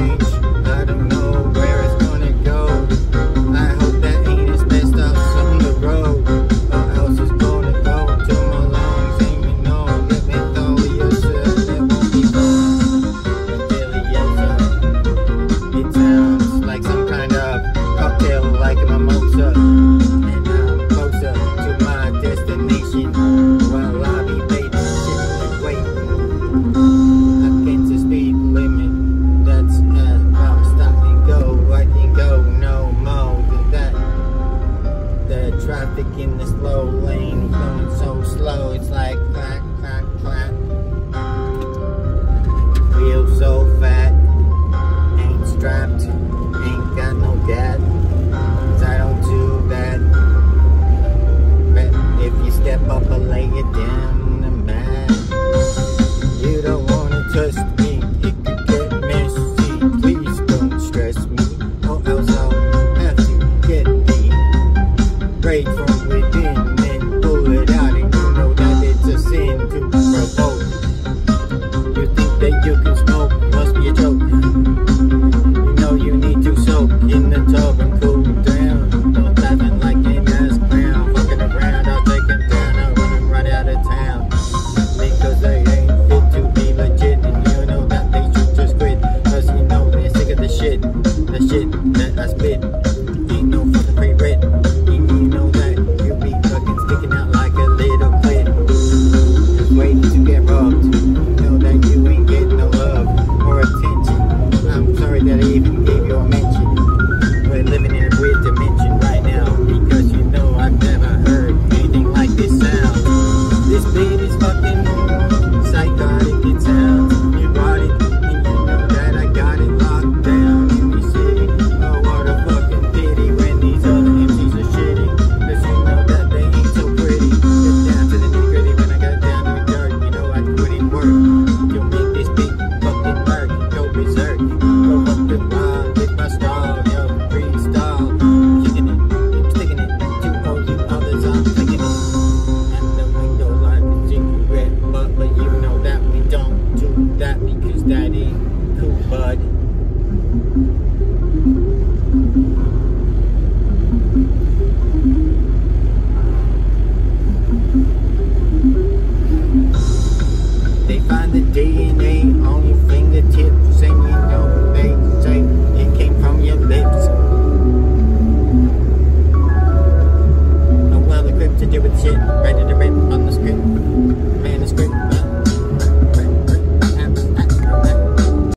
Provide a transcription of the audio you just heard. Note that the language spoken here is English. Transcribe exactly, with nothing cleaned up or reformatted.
change. I don't know where it's gonna go. I hope that ain't as messed up on the road, or else it's gonna go to my lungs. And you know, let me throw yourself, it won't be fun. Deliciosa. It sounds like some kind of cocktail, like a mimosa. And I'm closer to my destination. While I be waiting, waiting against the speed limit. That's uh, I'll stop and go. I can go no more than that. The traffic in the slow lane going so slow, it's like clack, clack, clack. Feel so fat, ain't strapped, ain't got no dad. Cause I don't do that. But if you step up or lay it down, I'm mad. You don't wanna touch me, it could get messy. Please don't stress me, or else I'll have to get the right from within and pull it out. And you know that it's a sin to provoke. You think that you can smoke, must be a joke. You know you need to soak in the tub and cool down. Don't laughing like a mass clown. Fucking around, I'll take him down. I'll run him right out of town. Because they ain't fit to be legit. And you know that they should just quit. Cause you know they're sick of the shit. The shit that I spit ain't no fucking free rent. You know that you be fucking sticking out like a little clit. Just waiting to get robbed. You know that you ain't getting no love or attention. I'm sorry that I even